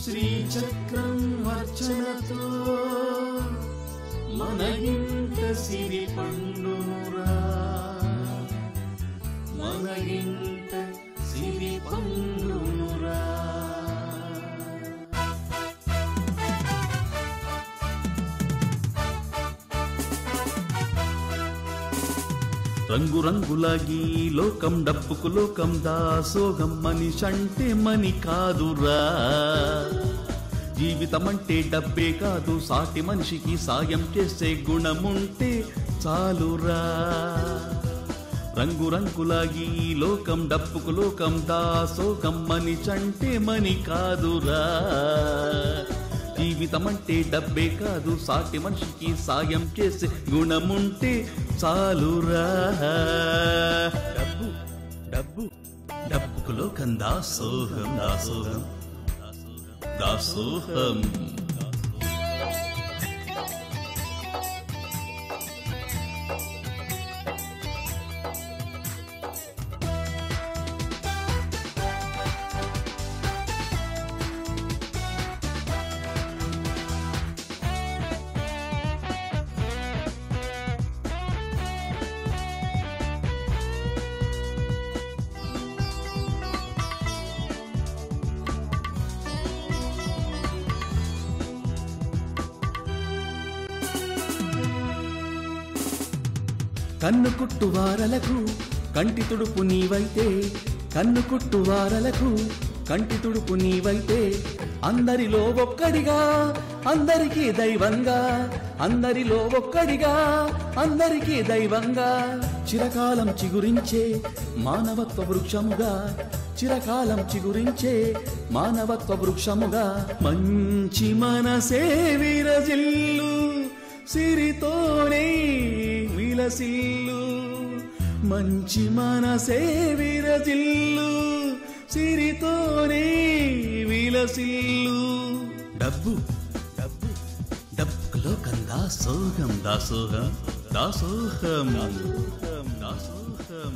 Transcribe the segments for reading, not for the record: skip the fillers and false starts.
శ్రీచక్రం అర్చనతో మన ఇంట సిరి పండునురా, మన ఇంట సిరి పండునురా. రంగు రంగులాగి లోకం డబ్బుకు లోకం దాసోగం, మనిషంటే మని కాదురా, జీవితమంటే డబ్బే కాదు, సాటి మనిషికి సాయం చేసే గుణముంటే చాలురా. రంగు రంగులాగి లోకం డబ్బుకు లోకం దాసోగం, మనిషంటే మని కాదురా, జీవితమంటే డబ్బే కాదు, సాటి మనిషికి సాయం చేసే గుణముంటే చాలురా. డబ్బు డబ్బు డబ్బుకు లోకం దాసోహం, దాసోహం దాసోహం. కన్ను కుట్టువారలకు కంటి తుడుపు నీవైతే, కన్ను కుట్టువారలకు కంటి తుడుపు నీవైతే, అందరిలో ఒక్కడిగా అందరికీ దైవంగా, అందరిలో ఒక్కడిగా అందరికీ దైవంగా, చిరకాలం చిగురించే మానవత్వ వృక్షముగా, చిరకాలం చిగురించే మానవత్వ వృక్షముగా, మంచి మనసే విరజిల్లు సిరితోనే విలసిల్లు, మంచి మనసే విరజిల్లు సిరితోనే విలసిల్లు. డబ్బు డబ్బు డబ్బుకు లోకం దాసోహం, దాసోహం దాసోహం దాసోహం.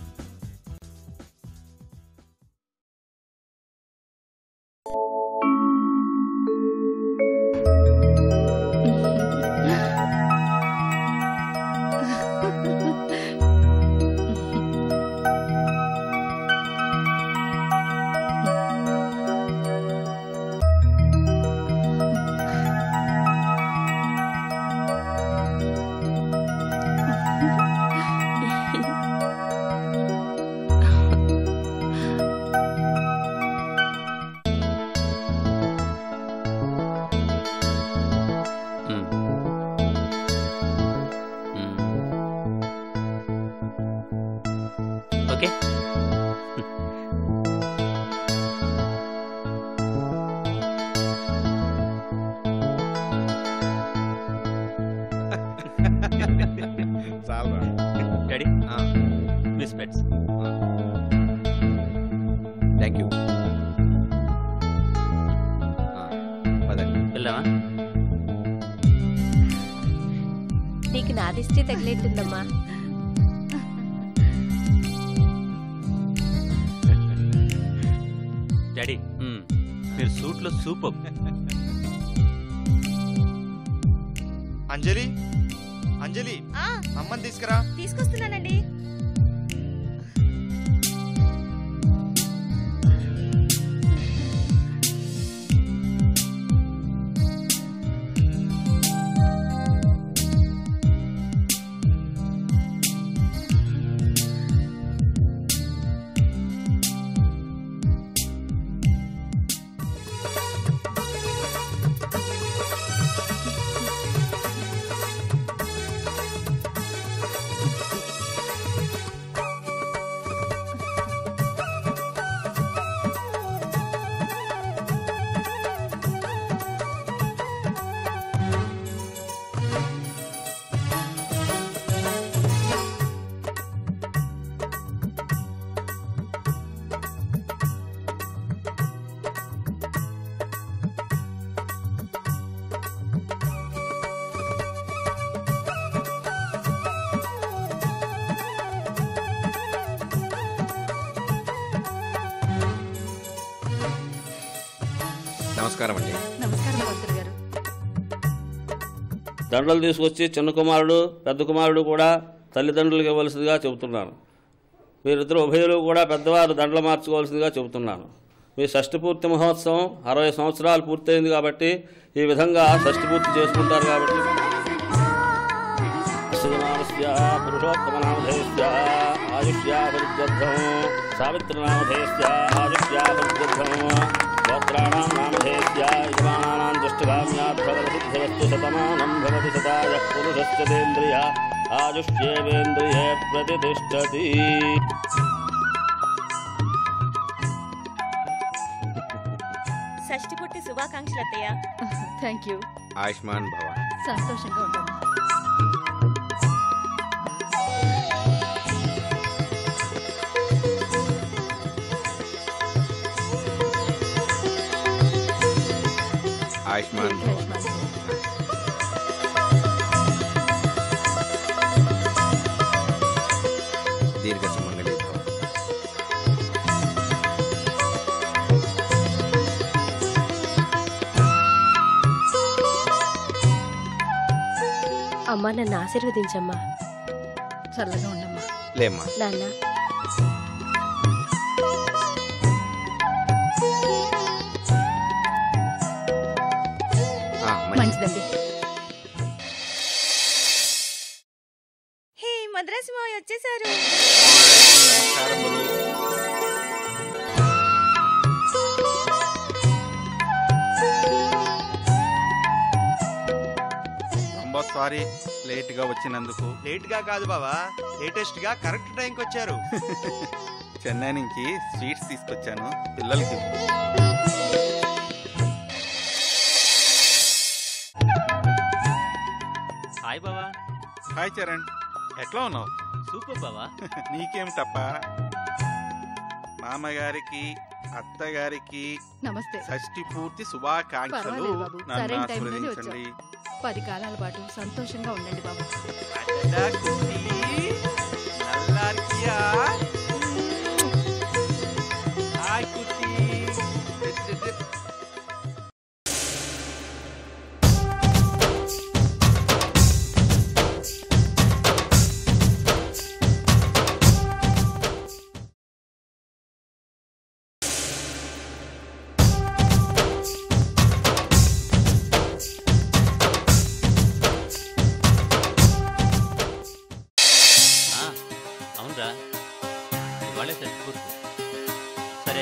Okay daddy miss pets. Thank you. వెళ్దామా? నీకు నా దిష్టి తగిలేట్టుందమ్మా. డాడీ మీరు సూట్ లో సూపర్. అంజలి, అంజలి అమ్మని తీసుకురా. తీసుకొస్తున్నానండి. నమస్కారం అండి. నమస్కారం పంతులు గారు. దండలు తీసుకొచ్చి చిన్న కుమారుడు పెద్ద కుమారుడు కూడా తల్లిదండ్రులకు ఇవ్వవలసిందిగా చెబుతున్నాను. మీరిద్దరు ఉభయులు కూడా పెద్దవారు దండలు మార్చుకోవాల్సిందిగా చెబుతున్నాను. మీ షష్ఠి పూర్తి మహోత్సవం 60 సంవత్సరాలు పూర్తయింది కాబట్టి ఈ విధంగా షష్ఠి పూర్తి చేసుకుంటారు కాబట్టి పురుషోత్తమనామధేయస్య ఆయుష్యాభివృద్ధ్యం సావిత్రనామధేయస్య ఆయుష్యాభివృద్ధ్యం గోత్రాణాం నామధేయస్య యజమానానాం దుష్టకామ్యాద్భవతిసిద్ధిరస్తు శతమానం భవతి శతాయ పురుషశ్చేంద్రియ ఆయుష్యేవేంద్రియే ప్రతిష్టతి. షష్ఠి పుట్టి శుభాకాంక్షలు అత్తయ్య. Thank you. ఆయుష్మాన్ భవ. సంతోషంగా ఉంటాము. ఆయుష్మాన్ భవ. దీర్ఘ సుమంగళి భవ. అమ్మా నన్ను ఆశీర్వదించమ్మా. చల్లగా ఉండమ్మా. లేమ్మా. నాన్న మంచిదండి. హే మద్రాసు మావయ్య వచ్చేసారు. ரொம்ப సారీ లేట్ గా వచ్చినందుకు. లేట్ గా కాదు బావా, లేటెస్ట్ గా కరెక్ట్ టైంకి వచ్చారు. చెన్నై నుంచి స్వీట్స్ తీసుకొచ్చాను పిల్లలకి. హాయ్ బావా. హాయ్ చరణ్, ఎట్లా ఉన్నావు? సూపర్ బావా. నీకేం తప్ప. మామగారికి అత్తగారికి నమస్తే. షష్ఠి పూర్తి శుభాకాంక్షలు. పర్వాలేదు బాబు, నన్ను సరైన టైంలోనే ఆశీర్వదించండి. 10 కాలాల పాటు సంతోషంగా ఉండండి బాబు. అడ్డా కుట్టి, నల్లార్కియా. హాయ్ కుట్టి. అవునరా, ఇవాళే షష్ఠి పూర్తి. సరే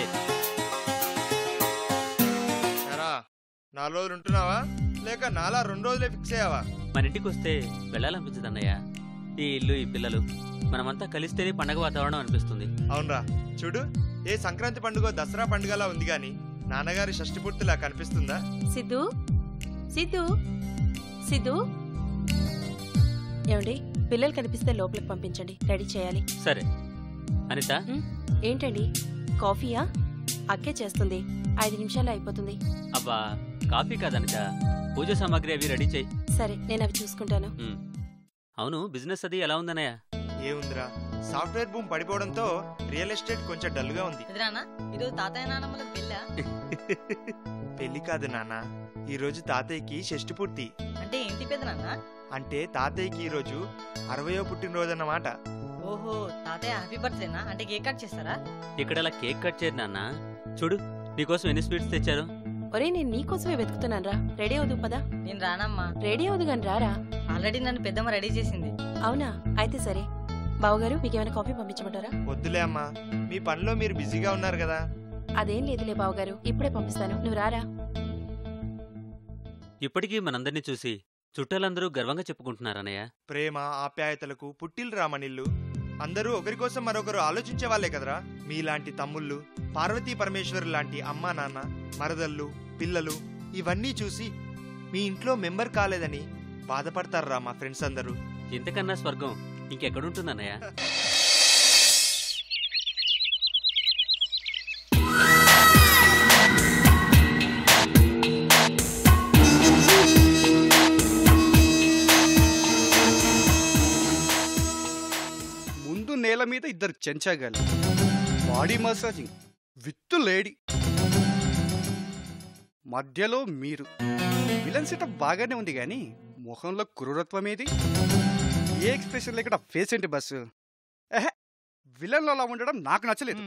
ఎరా, 4 రోజులు ఉంటున్నావా లేక నాలా 2 రోజులే ఫిక్స్ అయ్యావా? మన ఇంటికి వస్తే వెళ్ళాలనిపించదు అన్నయ్య. ఈ ఇల్లు ఈ పిల్లలు మనమంతా కలిస్తేనే పండగ వాతావరణం అనిపిస్తుంది. అవునరా, చూడు ఏ సంక్రాంతి పండుగ దసరా పండుగలా ఉంది గాని నాన్నగారి షష్ఠి పూర్తిలా కనిపిస్తుందా? సిద్ధు సిద్ధు సిద్ధు ఏమండి, పిల్లలు కనిపిస్తే లోపలికి పంపించండి, రెడీ చేయాలి. సరే అనిత. ఏంటండి, కాఫీయా? అక్కే చేస్తుంది, 5 నిమిషాల్లో అయిపోతుంది. అబ్బా కాఫీ కాదనిత, పూజ సామాగ్రి అవి రెడీ చేయి. సరే, నేను అవి చూసుకుంటాను. అవును, బిజినెస్ అది ఎలా ఉందన్నయ్య? ఏముందిరా, సాఫ్ట్వేర్ బూమ్ పడిపోవడంతో రియల్ ఎస్టేట్ కొంచెం డల్ గా ఉంది. పెళ్లి కాదు నాన్న, ఈ రోజు తాతయ్యకి షష్ఠి పూర్తి. అంటే ఏంటి పెదనాన్న? అంటే తాతయ్యకి ఈ రోజు 60వ పుట్టినరోజు అన్నమాట. ఓహో, తాతయ్య హ్యాపీ బర్త్డేనా? అంటే కేక్ కట్ చేస్తారా? ఇక్కడ అలా కేక్ కట్ చేయరు నాన్న. చూడు నీకోసం ఎన్ని స్వీట్స్ తెచ్చారు. ఒరే, నేను నీకోసమే వెతుకుతున్నాను రా. రెడీ అవుదు పదా. నేను రానమ్మా. రెడీ అవుదు గాని రారా. ఆల్రెడీ నన్ను పెద్దమ్మ రెడీ చేసింది. అవునా, అయితే సరే. బావగారు, మీకేమైనా కాఫీ పంపించమంటారా? వద్దులే అమ్మా, మీ పనిలో మీరు బిజీగా ఉన్నారు కదా. అదేం లేదులే బావగారు, ఇప్పుడే పంపిస్తాను, నువ్వు రారా. ఇప్పటికీ మనందరినీ చూసి చుట్టాలందరూ గర్వంగా చెప్పుకుంటున్నారన్నయ్య. ప్రేమ ఆప్యాయతలకు పుట్టిల్లు రామనిల్లు. అందరూ ఒకరికోసం మరొకరు ఆలోచించే వాళ్ళే కదరా. మీలాంటి తమ్ముళ్ళు, పార్వతీ పరమేశ్వరు లాంటి అమ్మా నాన్న, మరదళ్ళు, పిల్లలు ఇవన్నీ చూసి మీ ఇంట్లో మెంబర్ కాలేదని బాధపడతారా మా ఫ్రెండ్స్ అందరూ. ఇంతకన్నా స్వర్గం ఇంకెక్కడుంటుందన్నయ్య. ముందు నేల మీద 2 చెంచాగాలి, బాడీ మసాజింగ్ విత్ లేడీ. మధ్యలో మీరు. విలన్ సెటప్ బాగానే ఉంది కానీ ముఖంలో క్రూరత్వం ఏది? ఏ ఎక్స్ప్రెషన్ లేకుండా ఫేస్ ఏంటి బస్సు? విలన్లో అలా ఉండడం నాకు నచ్చలేదు.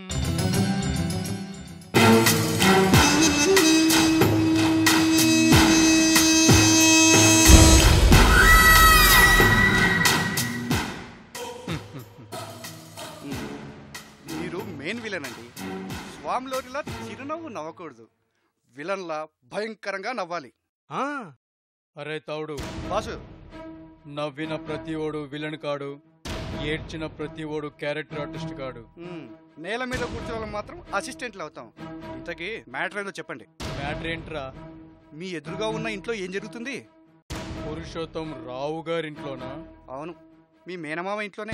మీరు మెయిన్ విలన్ అండి. స్వామిలోనిలా చిరునవ్వు నవ్వకూడదు, విలన్లా భయంకరంగా నవ్వాలి. అరే తౌడు, బాసు నవ్విన ప్రతి ఓడు విలన్ కాడు, ఏడ్చిన ప్రతి ఓడు క్యారెక్టర్ ఆర్టిస్ట్ కాడు. నేల మీద కూర్చోవాలి మాత్రం అసిస్టెంట్లు అవుతాం. ఇంతకీ మ్యాటర్ ఏదో చెప్పండి. మ్యాటర్ ఏంట్రా? మీ ఎదురుగా ఉన్న ఇంట్లో ఏం జరుగుతుంది? పురుషోత్తం రావు గారింట్లోనా? అవును, మీ మేనమామ ఇంట్లోనే.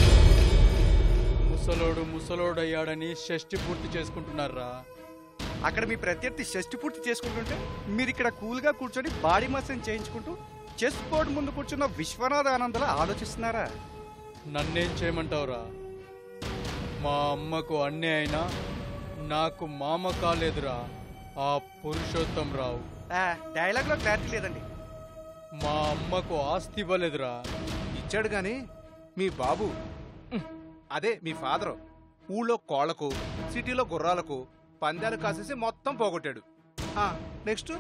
ముసలోడయ్యాడని షష్ఠి పూర్తి చేసుకుంటున్నారా? అక్కడ మీ ప్రత్యర్థి షష్ఠి పూర్తి చేసుకుంటుంటే మీరు ఇక్కడ కూల్గా కూర్చొని బాడీ మసాజ్ చేయించుకుంటూ చెస్ బోర్డు ముందు కూర్చున్న విశ్వనాథ ఆనందలా ఆలోచిస్తున్నారా? నన్నేం చేయమంటావురా? మా అమ్మకు అన్నే అయినా నాకు మామ కాలేదురా ఆ పురుషోత్తం రావు. డైలాగ్లో క్లారిటీ లేదండి. మా అమ్మకు ఆస్తి ఇవ్వలేదురా. ఇచ్చాడు గాని మీ బాబు, అదే మీ ఫాదరు, ఊళ్ళో కోళ్లకు సిటీలో గుర్రాలకు పందాలు కాసేసి మొత్తం పోగొట్టాడు. నెక్స్ట్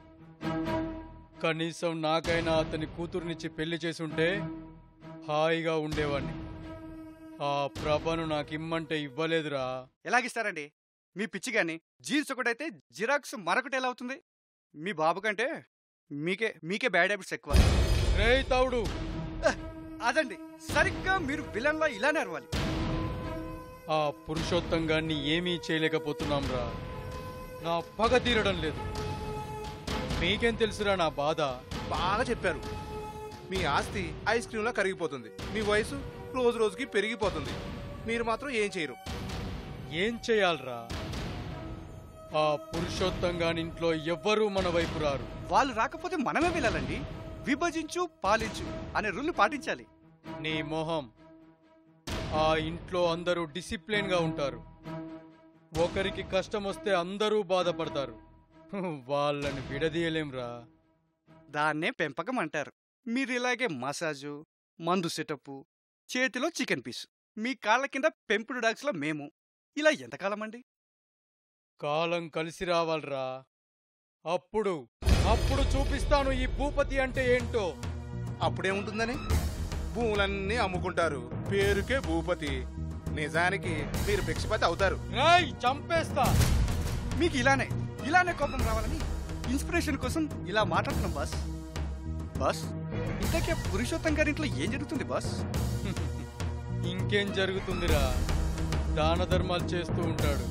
కనీసం నాకైనా అతని కూతురునిచ్చి పెళ్లి చేసుంటే హాయిగా ఉండేవాణ్ణి. ఆ ప్రభను నాకిమ్మంటే ఇవ్వలేదురా. ఎలాగిస్తారండి? మీ పిచ్చి గాని జీన్స్ ఒకటైతే జిరాక్స్ మరొకటి ఎలా అవుతుంది? మీ బాబు కంటే మీకే బ్యాడ్ హ్యాబిట్స్ ఎక్కువ. రేయ్ తౌడు, అదండి సరిగ్గా మీరు విలన్లా ఇలానే అరవాలి. ఆ పురుషోత్తం గాన్ని ఏమీ చేయలేకపోతున్నాం రా. నా పగ తీరడం లేదు. మీకేం తెలుసురా నా బాధ? బాగా చెప్పారు. మీ ఆస్తి ఐస్ క్రీమ్లా కరిగిపోతుంది, మీ వయసు రోజు రోజుకి పెరిగిపోతుంది, మీరు మాత్రం ఏం చేయరు. ఏం చేయాలరా? ఆ పురుషోత్తం గాని ఇంట్లో ఎవ్వరూ మన వైపు రారు. వాళ్ళు రాకపోతే మనమే వెళ్ళాలండి. విభజించు పాలించు అనే రూల్ని పాటించాలి. నీ మొహం. ఆ ఇంట్లో అందరూ డిసిప్లిన్ గా ఉంటారు. ఒకరికి కష్టం వస్తే అందరూ బాధపడతారు. వాళ్ళని విడదీయలేంరా. దాన్నే పెంపకం అంటారు. మీరు ఇలాగే మసాజు, మందు సెటప్, చేతిలో చికెన్ పీస్, మీ కాళ్ళ కింద పెంపుడు డాగ్స్లో మేము. ఇలా ఎంతకాలం అండి? కాలం కలిసి రావాలరా. అప్పుడు చూపిస్తాను ఈ భూపతి అంటే ఏంటో. అప్పుడేముంటుందని? భూములన్నీ అమ్ముకుంటారు, పేరుకే భూపతి, నిజానికి మీరు భిక్షపతి అవుతారు. చంపేస్తా. మీకు ఇలానే కోపం రావాలని ఇన్స్పిరేషన్ కోసం ఇలా మాట్లాడుతున్నాం బాస్. బాస్, ఇంతకే పురుషోత్తం గారింట్లో ఏం జరుగుతుంది బాస్? ఇంకేం జరుగుతుందిరా, దాన ధర్మాలు చేస్తూ ఉంటాడు.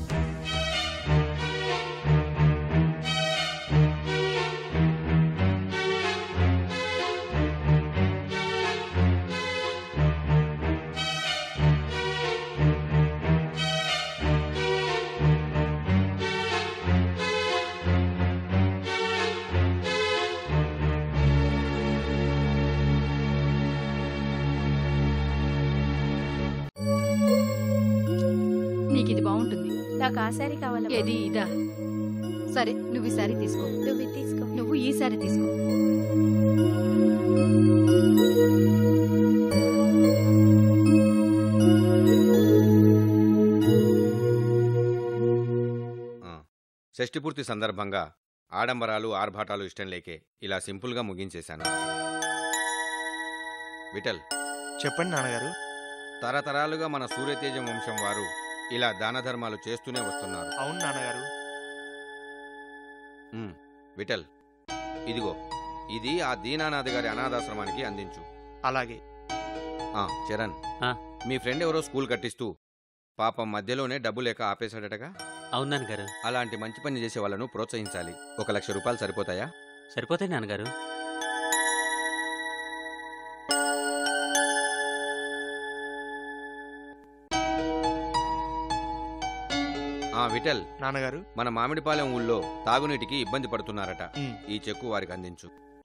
నీకు ఇది బాగుంటుంది. నాకు ఆ శారీ కావాలా? ఏది ఇదా? సరే, నువ్వు ఈ శారీ తీసుకో. నువ్వు ఇది తీసుకో. నువ్వు ఈ శారీ తీసుకో. షష్ఠి పూర్తి సందర్భంగా ఆడంబరాలు ఆర్భాటాలు ఇష్టం లేకే ఇలా సింపుల్గా ముగించేశాను. విఠల్, చెప్పండి నాన్నగారు. తరతరాలుగా మన సూర్యతేజం వంశం వారు ఇలా దాన ధర్మాలు చేస్తూనే వస్తున్నారు. అవును నాన్నగారు. విఠల్, ఇదిగో, ఇది ఆ దీనానాథ్ గారి అనాథాశ్రమానికి అందించు. అలాగే. చరణ్, మీ ఫ్రెండ్ ఎవరో స్కూల్ కట్టిస్తూ పాపం మధ్యలోనే డబ్బు లేక ఆపేశాడటగా? అవును నాన్నగారు. అలాంటి మంచి పని చేసే వాళ్ళను ప్రోత్సహించాలి. 1,00,000 రూపాయలు సరిపోతాయా? సరిపోతాయి నాన్నగారు. విఠల్, నాన్నగారు, మన మామిడిపాలెం ఊళ్ళో తాగునీటికి ఇబ్బంది పడుతున్నారట. ఈ చెక్కు వారికి అందించు.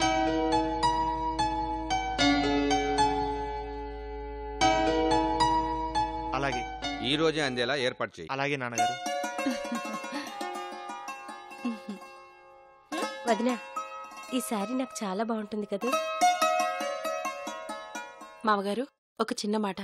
అలాగే. ఈ రోజే అందేలా ఏర్పాటు చేయి. అలాగే నాన్నగారు. వదినా ఈ శారీ నాకు చాలా బాగుంటుంది కదా. మామగారు ఒక చిన్న మాట.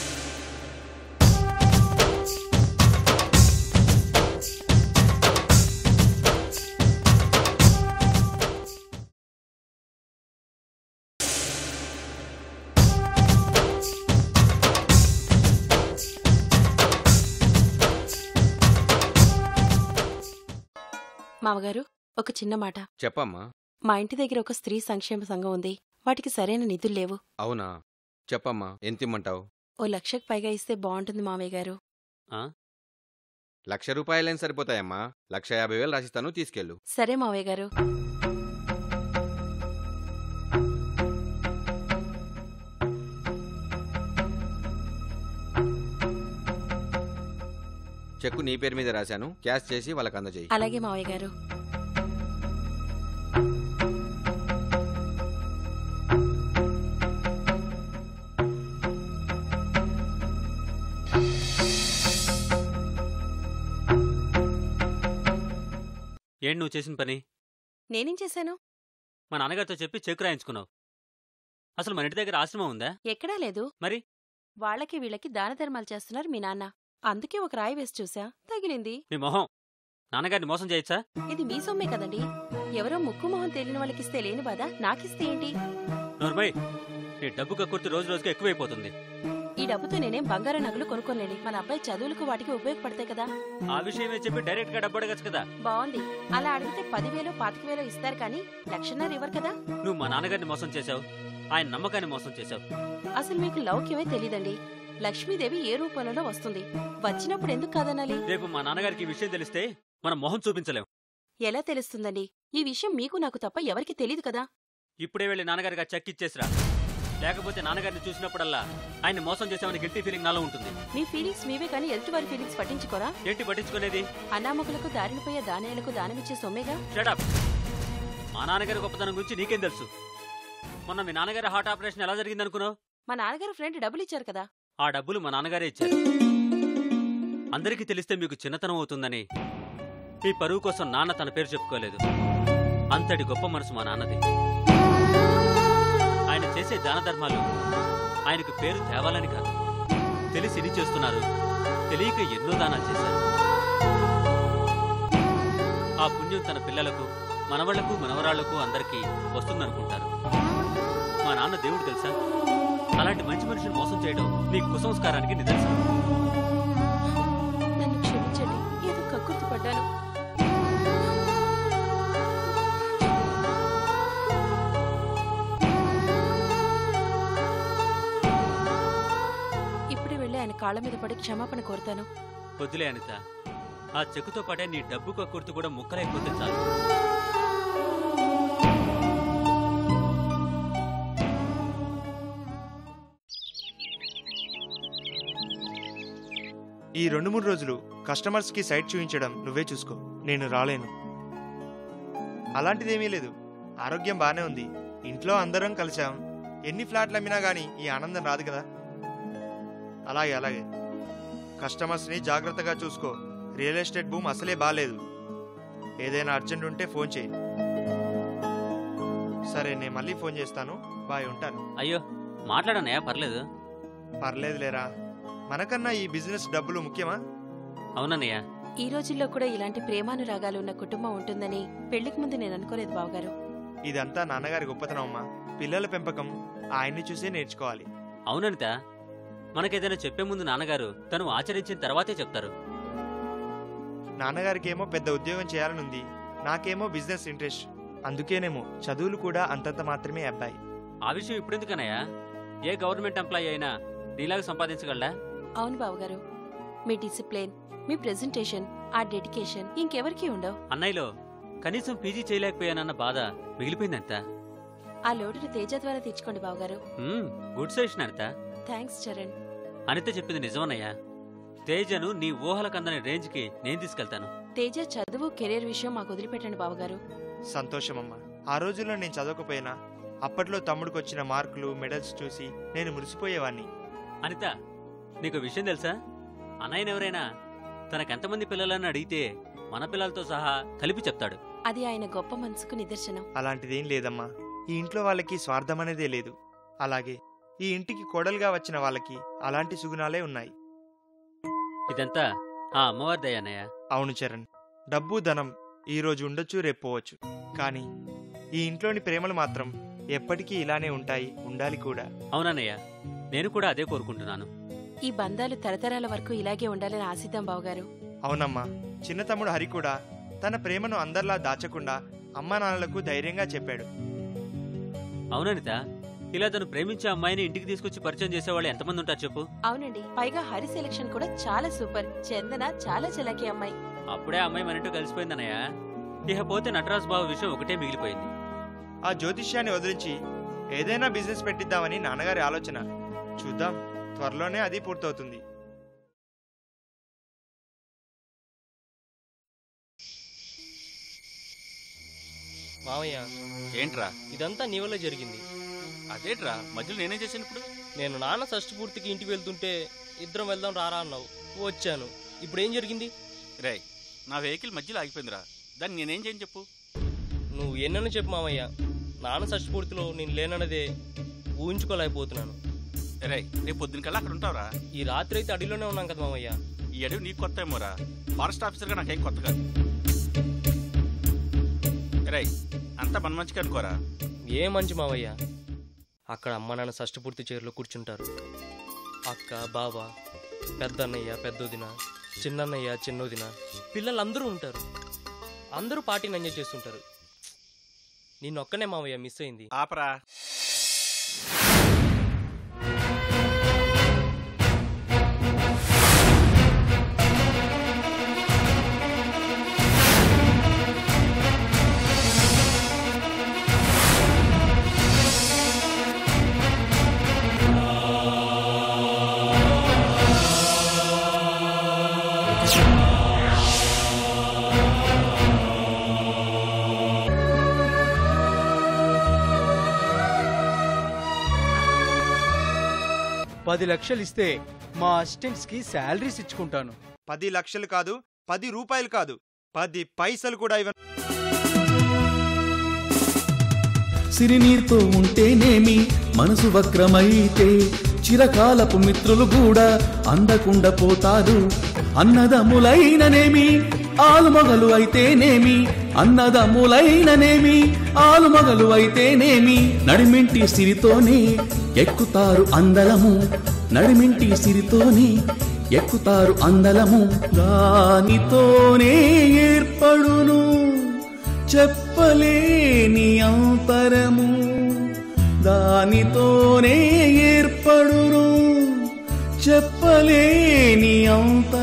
మామగారు ఒక చిన్న మాట. చెప్పమ్మా. మా ఇంటి దగ్గర ఒక స్త్రీ సంక్షేమ సంఘం ఉంది. వాటికి సరైన నిధులు లేవు. అవునా? చెప్పమ్మా, ఎంత ఇమ్మంటావు? ఓ 1,00,000కి పైగా ఇస్తే బాగుంటుంది మామయ్య గారు. ₹1,00,000 సరిపోతాయమ్మా. 1,50,000 రాసిస్తాను, తీసుకెళ్ళు. సరే మావయ్య గారు. చెక్కు నీ పేరు మీద రాశాను, క్యాష్ చేసి వాళ్ళకి అందజేయి. అలాగే మావయ్య గారు. ఏంటి నువ్వు చేసిన పని? నేనేం చేశాను? మా నాన్నగారితో చెప్పి చెక్ రాయించుకున్నావు. అసలు మన ఇంటి దగ్గర ఆశ్రమం ఉందా? ఎక్కడా లేదు. మరి వాళ్ళకి వీళ్ళకి దాన ధర్మాలు చేస్తున్నారు మీ నాన్న. అందుకే ఒక రాయి వేసి చూసా, తగిలింది. నీ మొహం. నాన్నగారిని మోసం చేయొచ్చా? ఇది మీ సొమ్మే కదండి. ఎవరో ముక్కు మొహం తెలియని వాళ్ళకిస్తే లేని బాధ నాకిస్తే ఏంటి? నోర్మయ్, నీ డబ్బు కక్కుర్తి రోజు రోజుకి ఎక్కువైపోతుంది. ఈ డబ్బుతో నేనేం బంగారు నగలు కొనుక్కోలేండి. మన అబ్బాయి చదువులకు వాటికి ఉపయోగపడతాయి కదా. ఆ విషయమే చెప్పి డైరెక్ట్ గా డబ్బు అడగచ్చు కదా. బాగుంది. అలా అడిగితే 10,000 25,000 ఇస్తారు కానీ 1,50,000 ఇవ్వరు కదా. నువ్వు మా నాన్నగారిని మోసం చేశావు, ఆయన నమ్మకాన్ని మోసం చేశావు. అసలు మీకు లౌక్యమే తెలీదండి. లక్ష్మీదేవి ఏ రూపంలో వస్తుంది, వచ్చినప్పుడు ఎందుకు కాదనాలి? రేపు మా నాన్నగారికి ఈ విషయం తెలిస్తే మనం మొహం చూపించలేం. ఎలా తెలుస్తుందండి? ఈ విషయం మీకు నాకు తప్ప ఎవరికి తెలీదు కదా. ఇప్పుడే వెళ్ళి నాన్నగారికి చెక్ ఇచ్చేసిరా. లేకపోతే నాన్నగారిని చూసినప్పుడల్లా ఆయన మోసం చేసామని గిల్టీ ఫీలింగ్ నాలో ఉంటుంది. మీ ఫీలింగ్స్ మీవే కానీ ఎదుటివారి ఫీలింగ్స్ పట్టించుకోరా? ఏంటి పట్టించుకునేది? అనామకులకు దారినిపోయే దానేలకు దానమిచ్చే సొమ్మేగా. షటప్. మా నాన్నగారి గొప్పతనం గురించి నీకేం తెలుసు? మొన్న మీ నాన్నగారి హార్ట్ ఆపరేషన్ ఎలా జరిగిందనుకున్నావు? మా నాన్నగారు ఫ్రెండ్ డబ్బులు ఇచ్చారు కదా. ఆ డబ్బులు మా నాన్నగారే ఇచ్చారు. అందరికీ తెలిస్తే మీకు చిన్నతనం అవుతుందని మీ పరువు కోసం నాన్న తన పేరు చెప్పుకోలేదు. అంతటి గొప్ప మనసు మా నాన్నది. ఆయన చేసే దాన ధర్మాలు ఆయనకు పేరు తేవాలని కాదు, తెలిసి ఇది చేస్తున్నారు, తెలియక ఎన్నో దానాలు చేశారు. ఆ పుణ్యం తన పిల్లలకు, మనవళ్లకు, మనవరాళ్లకు అందరికీ వస్తుందనుకుంటారు. మా నాన్న దేవుడు తెలుసా? అలాంటి మంచి మనిషిని మోసం చేయడం నీ కుసంస్కారానికి నిదర్శనం. నన్ను క్షమించండి, ఏదో కక్కుర్తి పడ్డాను. ఇప్పుడు వెళ్ళి ఆయన కాళ్ళ మీద పడి క్షమాపణ కోరుతాను. వద్దులే అనిత, ఆ చెక్కుతో పాటే నీ డబ్బు కక్కుర్తి కూడా ముక్కలైపోతే చాలు. ఈ 2-3 రోజులు కస్టమర్స్కి సైట్ చూపించడం నువ్వే చూసుకో. నేను రాలేను. అలాంటిదేమీ లేదు. ఆరోగ్యం బానే ఉంది. ఇంట్లో అందరం కలిసాం. ఎన్ని ఫ్లాట్లు అమ్మినా గానీ ఈ ఆనందం రాదు కదా. అలాగే అలాగే. కస్టమర్స్ని జాగ్రత్తగా చూసుకో. రియల్ ఎస్టేట్ భూమి అసలే బాలేదు. ఏదైనా అర్జెంట్ ఉంటే ఫోన్ చేయి. సరే, నేను మళ్ళీ ఫోన్ చేస్తాను. బాయ్, ఉంటాను. అయ్యో, మాట్లాడనయా, పర్లేదు. పర్లేదులేరా. మనకన్నా ఈ బిజినెస్ డబ్బులు ముఖ్యమా? అవునన్నయ్య. ఈ రోజుల్లో కూడా ఇలాంటి ప్రేమానురాగాలు ఉన్న కుటుంబం ఉంటుందని పెళ్లికి ముందు నేను అనుకోలేదు బావగారు. ఇదంతా నాన్నగారి గొప్పతనం అమ్మా. పిల్లల పెంపకం ఆయన్ని చూసే నేర్చుకోవాలి. అవుననిత, మనకేదైనా చెప్పే ముందు నాన్నగారు తను ఆచరించిన తర్వాతే చెప్తారు. నాన్నగారికేమో పెద్ద ఉద్యోగం చేయాలనుంది, నాకేమో బిజినెస్ ఇంట్రెస్ట్. అందుకేనేమో చదువులు కూడా అంతంత మాత్రమే అబ్బాయి. ఆ విషయం ఇప్పుడెందుకనయ్యా? ఏ గవర్నమెంట్ ఎంప్లాయీ అయినా నీలాగా సంపాదించగలడా? అవును బావగారు. మీ డిసిప్లిన్, మీ ప్రెజెంటేషన్, ఆ డెడికేషన్ ఇంకెవరికీ ఉండవు. అన్నయ్యలో కనీసం పీజీ చేయలేకపోయానన్న బాధ మిగిలిపోయిందంత. ఆ లోటును తేజ ద్వారా తెచ్చుకోండి బావగారు. Good suggestion Anitha. Thanks Charan. Anitha చెప్పింది నిజమన్నయ్యా. తేజను నీ ఊహలకందని రేంజ్కి నేను తీసుకెళ్తాను. తేజ చదువు, కెరీర్ విషయం మాకు వదిలిపెట్టండి బావగారు. సంతోషమమ్మా. ఆ రోజుల్లో నేను చదవకపోయినా అప్పట్లో తమ్ముడికొచ్చిన మార్కులు, మెడల్స్ చూసి నేను మురిసిపోయేవాణ్ణి. అనిత, నీకు విషయం తెలుసా? అన్నయ్యనెవరైనా తనకెంతమంది పిల్లలని అడిగితే మన పిల్లలతో సహా కలిపి చెప్తాడు. అది ఆయన గొప్ప మనసుకు నిదర్శనం. అలాంటిదేం లేదమ్మా. ఈ ఇంట్లో వాళ్ళకి స్వార్థం అనేదే లేదు. అలాగే ఈ ఇంటికి కోడలుగా వచ్చిన వాళ్ళకి అలాంటి సుగుణాలే ఉన్నాయి. ఇదంతా ఆ అమ్మవారి దయానయ్య. అవును చరణ్, డబ్బు ధనం ఈరోజు ఉండొచ్చు, రేపు పోవచ్చు. కానీ ఈ ఇంట్లోని ప్రేమలు మాత్రం ఎప్పటికీ ఇలానే ఉంటాయి, ఉండాలి కూడా. అవునన్నయ్య, నేను కూడా అదే కోరుకుంటున్నాను. ఈ బంధాలు తరతరాల వరకు ఇలాగే ఉండాలని ఆశిద్దాం బావగారు. అవునమ్మా. చిన్న తమ్ముడు హరి కూడా తన ప్రేమను అందరిలా దాచకుండా అమ్మా నాన్నలకు ధైర్యంగా చెప్పాడు. అవుననిత, ఇలా తను ప్రేమించే అమ్మాయిని ఇంటికి తీసుకొచ్చి పరిచయం చేసేవాళ్ళు ఎంతమంది ఉంటారు చెప్పు. అవునండి, పైగా హరి సెలక్షన్ కూడా చాలా సూపర్. చందన చాలా చలాకీ అమ్మాయి. అప్పుడే అమ్మాయి మనట్టు కలిసిపోయిందన్నయ్య. ఇకపోతే నటరాజ్ బాబు విషయం ఒకటే మిగిలిపోయింది. ఆ జ్యోతిష్యాన్ని వదిలించి ఏదైనా బిజినెస్ పెట్టిద్దామని నాన్నగారి ఆలోచన. చూద్దాం, త్వరలోనే అది పూర్తవుతుంది. మావయ్య, ఏంట్రా ఇదంతా నీ వల్ల జరిగింది. అదేట్రా మధ్యలో నేనేం చేశాను ఇప్పుడు? నేను నాన్న షష్ఠి పూర్తికి ఇంటికి వెళ్తుంటే ఇద్దరం వెళ్దాం రారా అన్నావు, వచ్చాను. ఇప్పుడు ఏం జరిగింది? రే, నా వెహికల్ మధ్యలో ఆగిపోయిందిరా. దాన్ని నేనేం చేయను చెప్పు? నువ్వు ఎన్నని చెప్పు మావయ్య, నాన్న షష్ఠి పూర్తిలో నేను లేనన్నదే ఊహించుకోలేకపోతున్నాను. రే, రేపు పొద్దున కల్లా అక్కడ ఉంటావురా? ఈ రాత్రి అయితే అడవిలోనే ఉన్నాం కదా మావయ్య. ఈ అడవి నీకు కొత్త ఏమోరా. ఫారెస్ట్ ఆఫీసర్గా నాకేం కొత్త కాదు. రే, అంతా మన మంచిగా అనుకోరా. ఏ మంచి మావయ్య, అక్కడ అమ్మ నాన్న షష్ఠి పూర్తి చైర్లో కూర్చుంటారు. అక్క, బావ, పెద్దన్నయ్య, పెద్దోదిన, చిన్నన్నయ్య, చిన్నోదిన, పిల్లలందరూ ఉంటారు. అందరూ పార్టీని ఎంజాయ్ చేస్తుంటారు. నిన్నొక్కనే మావయ్య మిస్ అయింది. ఆపరా. $10 లక్షలు ఇస్తే మా అసిస్టెంట్స్ కి శాలరీస్ ఇచ్చుకుంటాను. 10 లక్షలు కాదు, 10 రూపాయలు కాదు, 10 పైసలు కూడా ఇవ్వను. సిరినీరుతో ఉంటేనేమి మనసు వక్రమైతే చిరకాలపు మిత్రులు కూడా అందకుండా పోతారు. అన్నదమ్ములైననేమి ఆలుమగలు అయితేనేమి, అన్నదమ్ములైననేమి ఆలుమగలు అయితేనేమి, నడిమింటి సిరితోనే ఎక్కుతారు అందలము, నడిమింటి సిరితోనే ఎక్కుతారు అందలము. దానితోనే ఏర్పడును చెప్పలేని అంతరము, దానితోనే ఏర్పడును చెప్పలేని అంతరము.